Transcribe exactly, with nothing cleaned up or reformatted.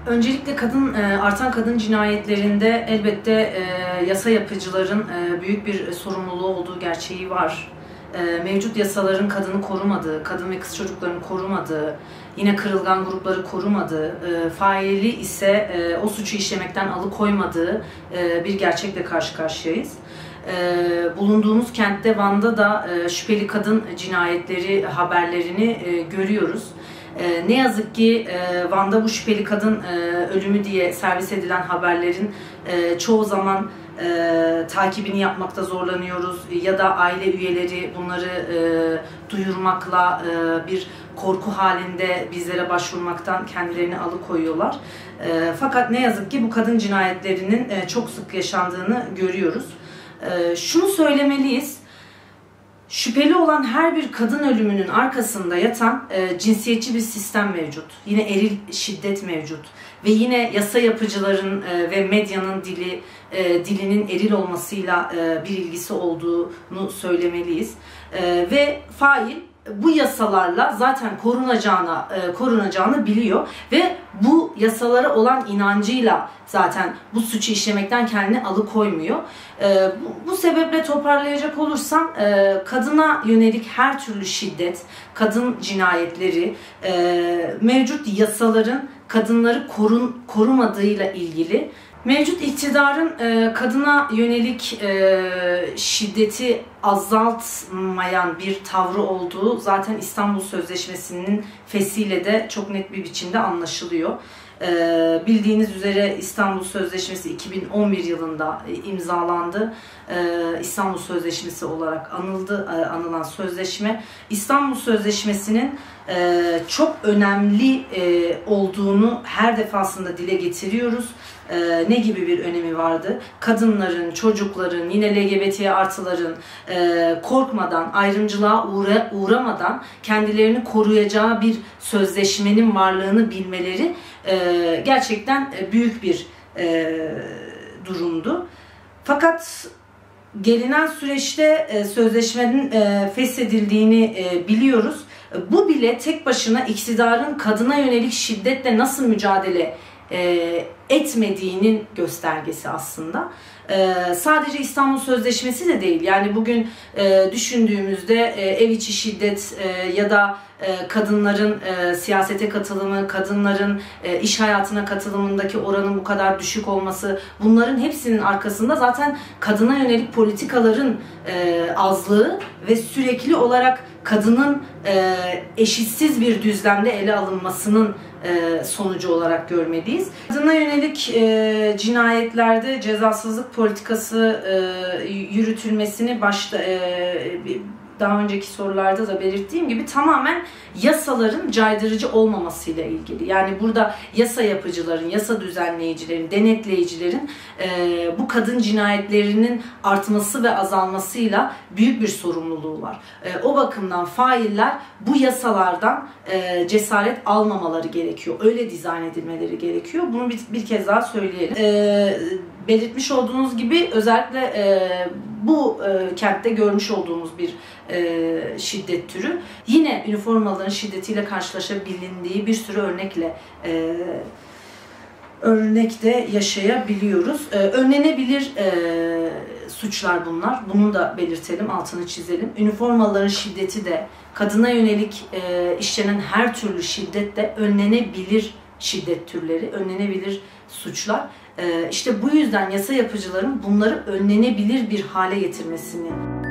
Öncelikle kadın artan kadın cinayetlerinde elbette yasa yapıcıların büyük bir sorumluluğu olduğu gerçeği var. Mevcut yasaların kadını korumadığı, kadın ve kız çocuklarını korumadığı, yine kırılgan grupları korumadığı, faili ise o suçu işlemekten alıkoymadığı bir gerçekle karşı karşıyayız. Bulunduğumuz kentte, Van'da da şüpheli kadın cinayetleri haberlerini görüyoruz. Ne yazık ki Van'da bu şüpheli kadın ölümü diye servis edilen haberlerin çoğu zaman takibini yapmakta zorlanıyoruz ya da aile üyeleri bunları duyurmakla bir korku halinde bizlere başvurmaktan kendilerini alıkoyuyorlar. Fakat ne yazık ki bu kadın cinayetlerinin çok sık yaşandığını görüyoruz. Şunu söylemeliyiz. Şüpheli olan her bir kadın ölümünün arkasında yatan e, cinsiyetçi bir sistem mevcut. Yine eril şiddet mevcut. Ve yine yasa yapıcıların e, ve medyanın dili e, dilinin eril olmasıyla e, bir ilgisi olduğunu söylemeliyiz. E, ve fail bu yasalarla zaten korunacağını, e, korunacağını biliyor ve bu yasalara olan inancıyla zaten bu suçu işlemekten kendini alıkoymuyor. E, bu, bu sebeple toparlayacak olursam e, kadına yönelik her türlü şiddet, kadın cinayetleri, e, mevcut yasaların kadınları korun, korumadığıyla ilgili. Mevcut iktidarın e, kadına yönelik e, şiddeti azaltmayan bir tavrı olduğu zaten İstanbul Sözleşmesi'nin fesiyle de çok net bir biçimde anlaşılıyor. E, bildiğiniz üzere İstanbul Sözleşmesi iki bin on bir yılında imzalandı. E, İstanbul Sözleşmesi olarak anıldı, e, anılan sözleşme. İstanbul Sözleşmesi'nin e, çok önemli e, olduğunu her defasında dile getiriyoruz. Ee, ne gibi bir önemi vardı? Kadınların, çocukların, yine L G B T artıların e, korkmadan, ayrımcılığa uğra uğramadan kendilerini koruyacağı bir sözleşmenin varlığını bilmeleri e, gerçekten büyük bir e, durumdu. Fakat gelinen süreçte e, sözleşmenin e, feshedildiğini e, biliyoruz. Bu bile tek başına iktidarın kadına yönelik şiddetle nasıl mücadele E, etmediğinin göstergesi aslında. E, sadece İstanbul Sözleşmesi de değil. Yani bugün e, düşündüğümüzde e, ev içi şiddet e, ya da e, kadınların e, siyasete katılımı, kadınların e, iş hayatına katılımındaki oranın bu kadar düşük olması, bunların hepsinin arkasında zaten kadına yönelik politikaların e, azlığı ve sürekli olarak kadının e, eşitsiz bir düzlemde ele alınmasının e, sonucu olarak görmeliyiz. Kadına yönelik e, cinayetlerde cezasızlık politikası e, yürütülmesini başta e, daha önceki sorularda da belirttiğim gibi tamamen yasaların caydırıcı olmamasıyla ilgili. Yani burada yasa yapıcıların, yasa düzenleyicilerin, denetleyicilerin e, bu kadın cinayetlerinin artması ve azalmasıyla büyük bir sorumluluğu var. E, o bakımdan failler bu yasalardan e, cesaret almamaları gerekiyor. Öyle dizayn edilmeleri gerekiyor. Bunu bir, bir kez daha söyleyelim. E, belirtmiş olduğunuz gibi özellikle e, bu e, kentte görmüş olduğumuz bir e, şiddet türü. Yine üniformaların şiddetiyle karşılaşabilindiği bir sürü örnekle e, örnekte yaşayabiliyoruz. E, önlenebilir e, suçlar bunlar. Bunu da belirtelim, altını çizelim. Üniformaların şiddeti de kadına yönelik e, işlenen her türlü şiddet de önlenebilir şiddet türleri, önlenebilir suçlar. İşte bu yüzden yasa yapıcıların bunları önlenebilir bir hale getirmesini